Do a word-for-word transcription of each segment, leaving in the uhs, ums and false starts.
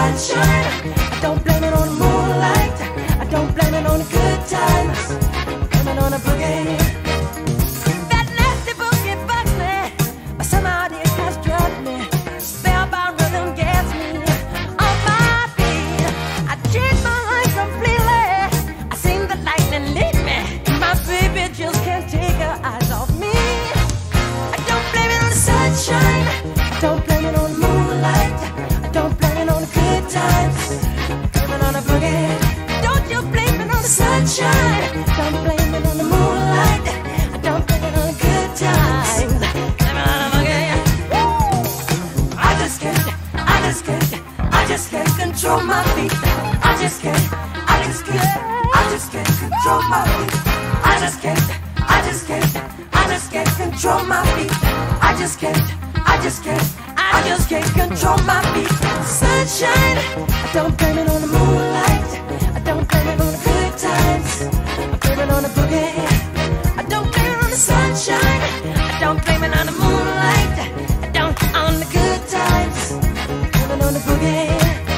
sunshine. I don't blame it on the moonlight. I don't blame it on the good times. I blame it on the boogie. That nasty boogie bugs me, but somehow it has drugged me. Spellbound rhythm gets me on my feet. I changed my life completely. I seen the lightning lead me. My baby just can't take her eyes off me. I don't blame it on the sunshine. I don't blame it on the moonlight. I don't blame it on the good times. I blame it on the boogie. Don't you blame it on the sunshine. Don't blame it on the moonlight. I don't blame it on the good times. Blame it on the boogie. Woo! I just can't, I just can't, I just can't control my feet. I just can't, I just can't, I just can't control my feet. I just can't, I just can't, I just can't control my feet. I just can't, I just can't, I just can't control my feet. Sunshine, I don't blame it on the moonlight. I don't blame it on the good times. I blame it on the boogie. I don't blame it on the sunshine. I don't blame it on the moonlight. I don't on the good times. I blame it on the boogie.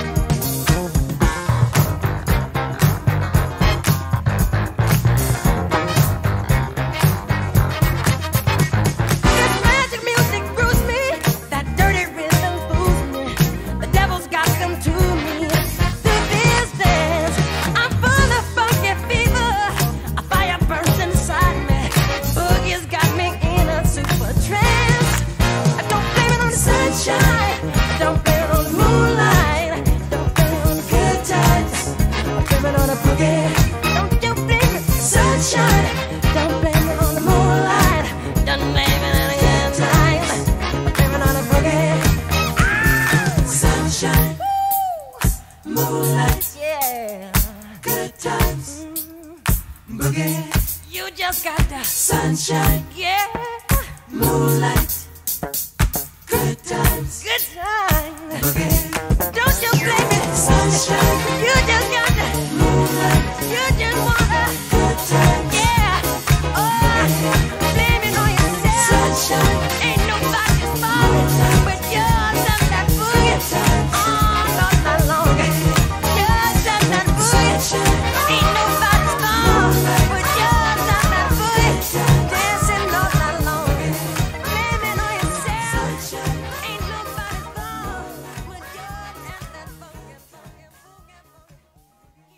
You just got the sunshine, yeah. Moonlight, good times, good times. Boogie. Don't you blame it, sunshine. You just got the moonlight. You just want the good times, yeah. Oh, blame it on yourself. Sunshine, ain't nobody's fault but yours and that boogie. Oh, not that long. Yours and that boogie. Ain't nobody's fault but yours and that boogie. Dancing all night long. Blame it on yourself. Ain't nobody's fault but yours and that boogie, boogie, boogie, boogie.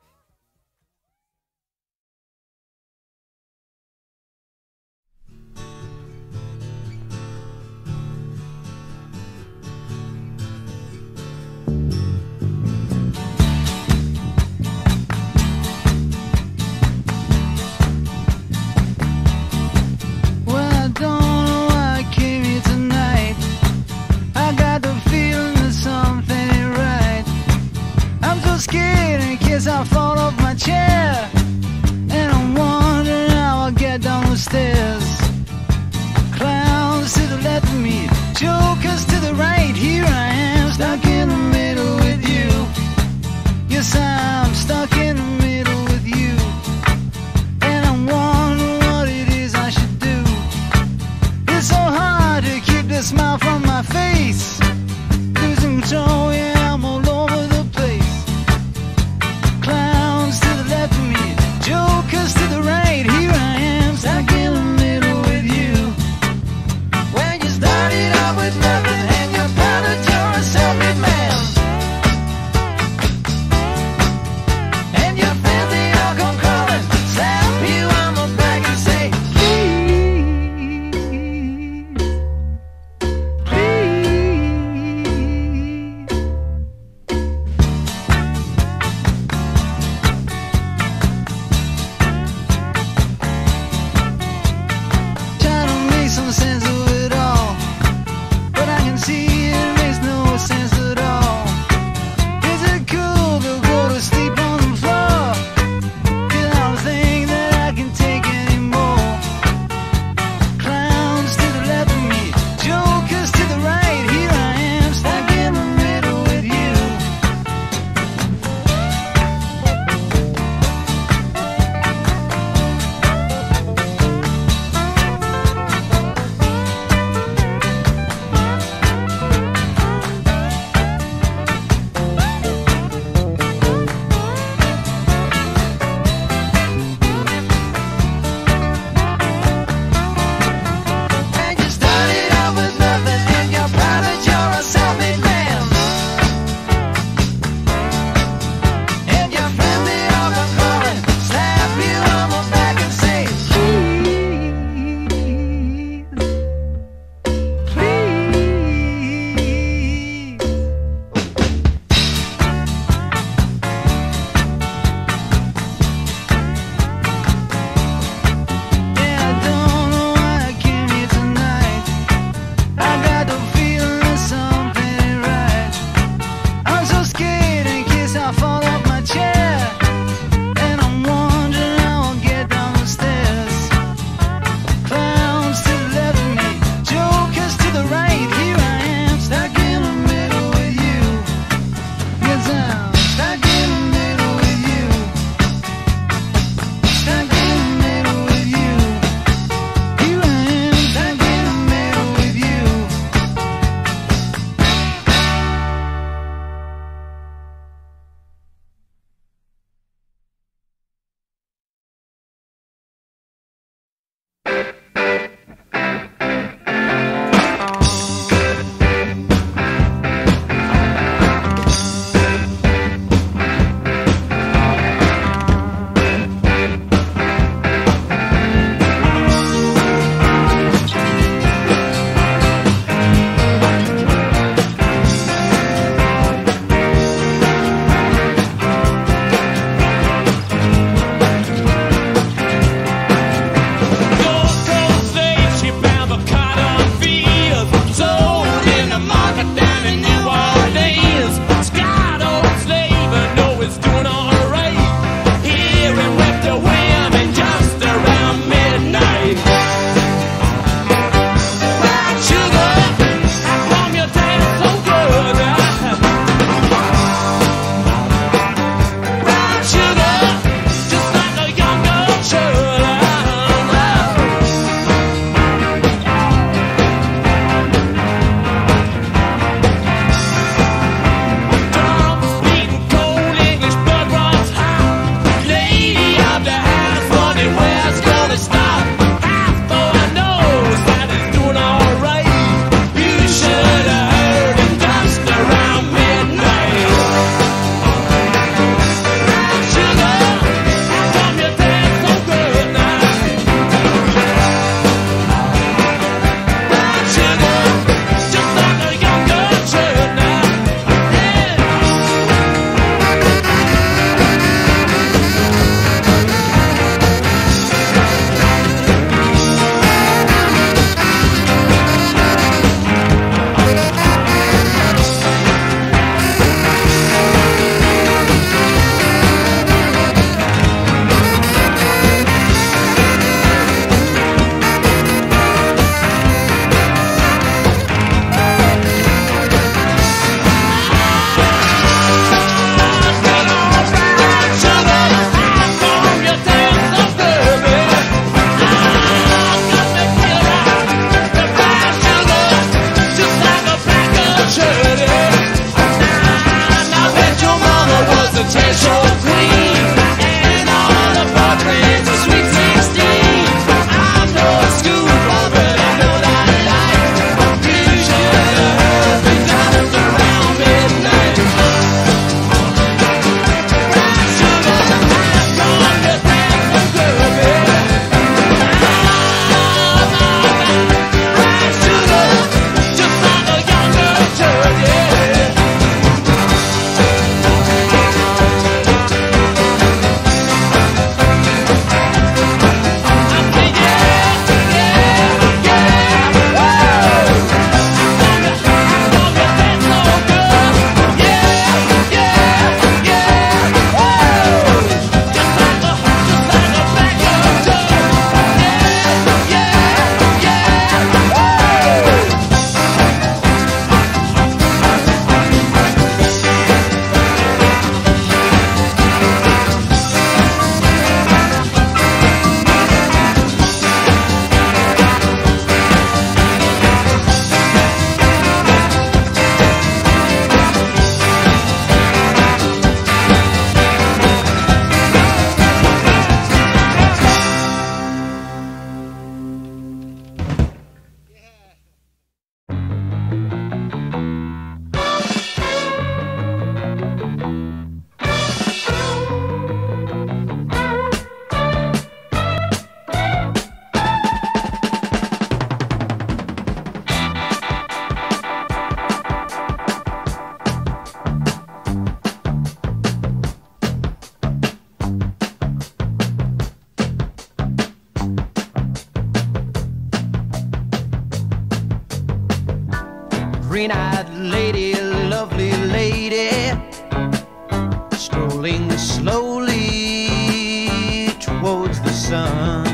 Well, I don't know why I came here tonight. I got the feeling that something ain't right. I'm so scared in case I fall off my chair, and I'm wondering how I'll get down the stairs. Clowns to the left of me, jokers to the right. Here I am, stuck in the middle with you. Yes, I'm stuck in the middle with you, and I'm wondering what it is I should do. It's so hard to keep the smile from my face. Losing control, yeah, I'm all over the place. Clowns to the left of me, jokers to the right. Here I am, stuck in the middle with you. When you started out with nothing and you found that you're a self-made man. green-eyed lady, lovely lady, strolling slowly towards the sun.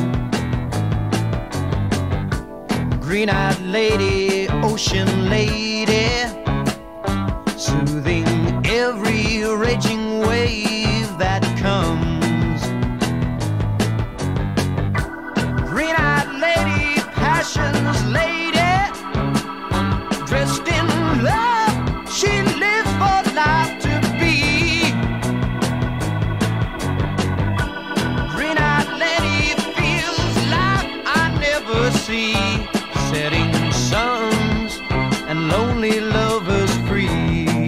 Green-eyed lady, ocean lady, soothing every raging wave that comes. Green-eyed lady, passion's lady, dressed in love, she lives for life to be. Green-eyed lady feels life I never see, setting suns and lonely lovers free.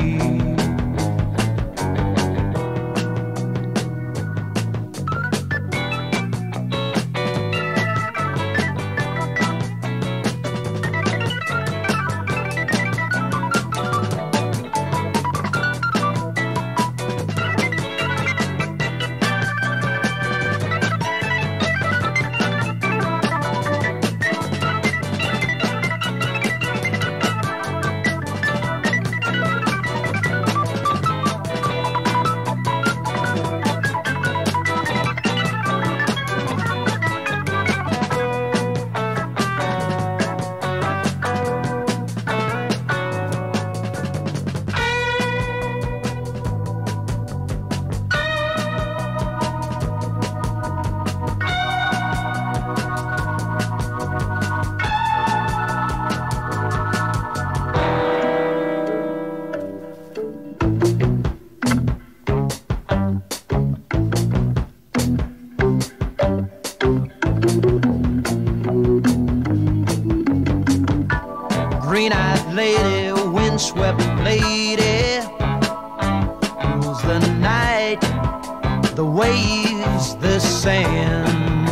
Green-eyed lady, windswept lady, rules the night, the waves, the sand.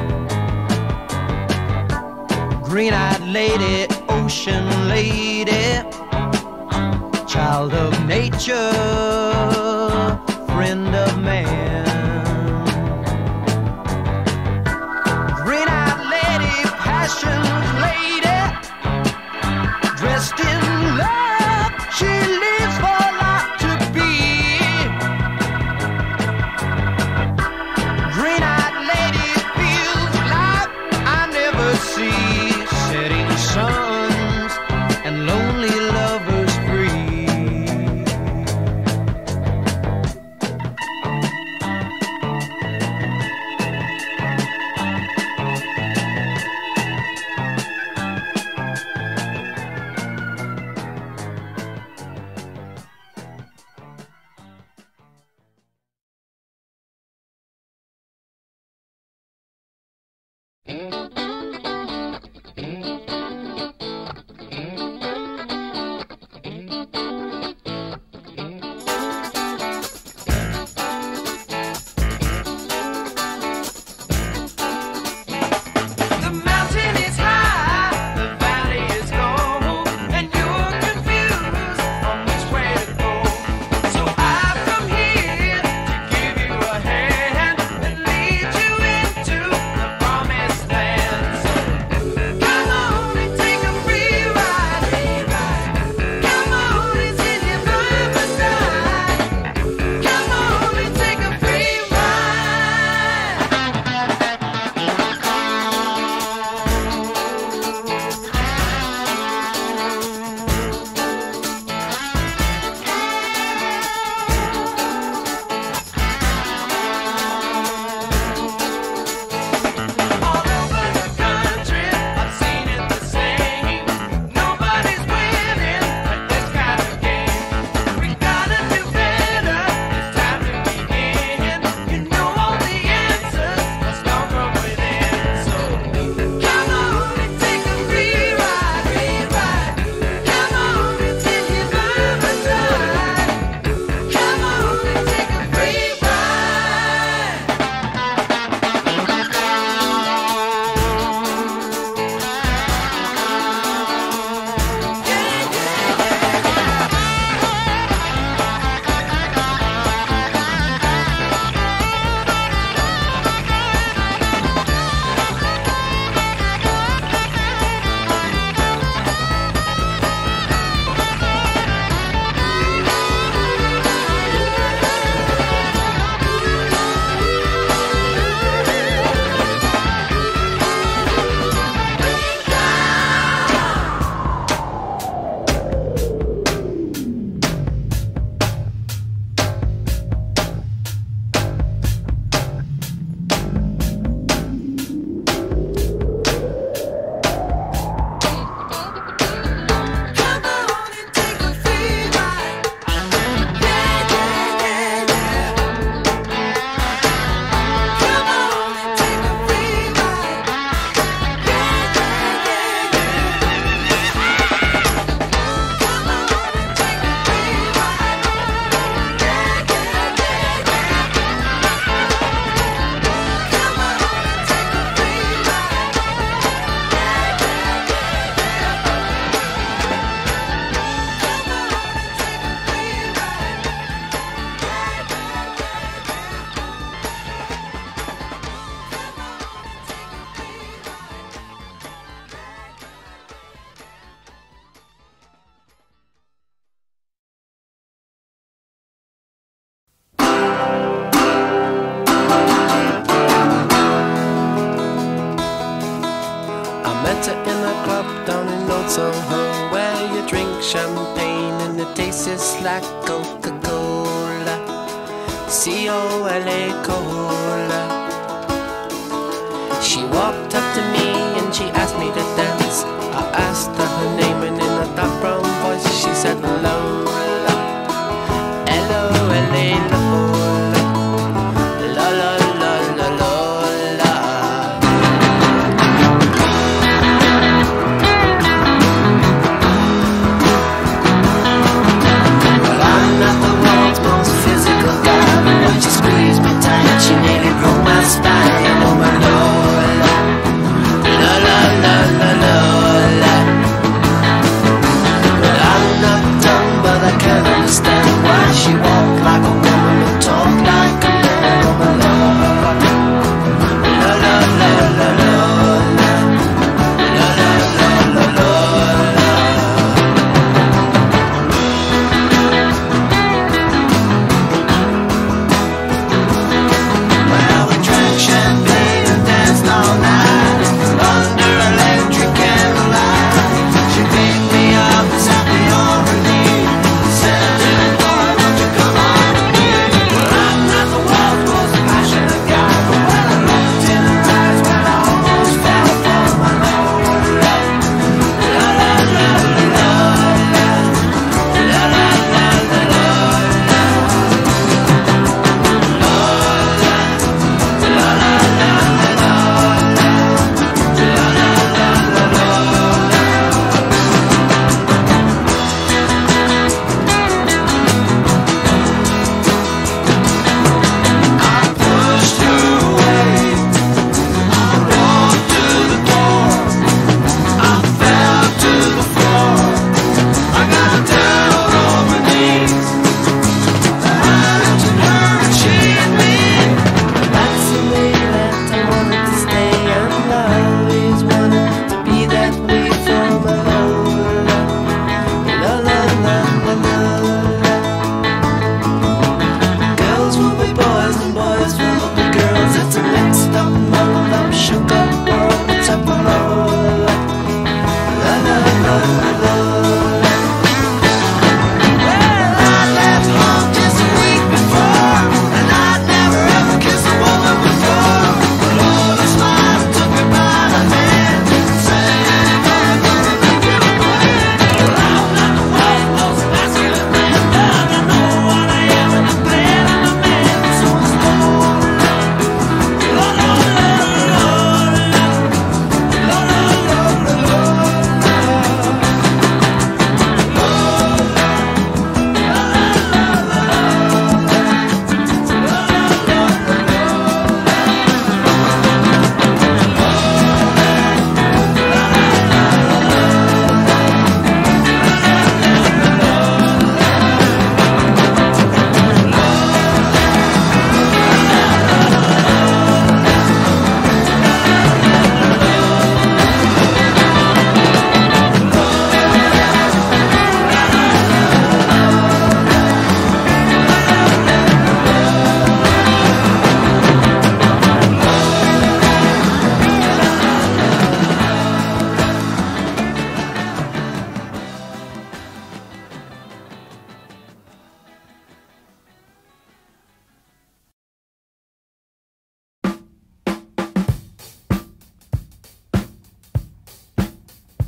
Green-eyed lady, ocean lady, child of nature, friend of man. Green-eyed lady, passion's lady, dressed in love, she lives for life to be. Green-eyed lady feels life I never see, setting suns and lonely lovers free. Land. In a club down in Old Soho, where you drink champagne and it tastes like Coca-Cola, C O L A Cola. She walked up to me and she asked me to dance. I asked her her name and in a dark brown voice she said Lola, L O L A Lola, la la la la la. She squeezed me tight, she nearly broke my spine. Oh my Lola, la la la la Lola. Well, I'm not dumb, but I can't understand why she walked like a woman but talked like a man. Oh my Lola, la la la la Lola, la la la la Lola.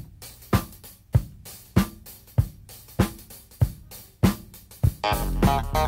Bye.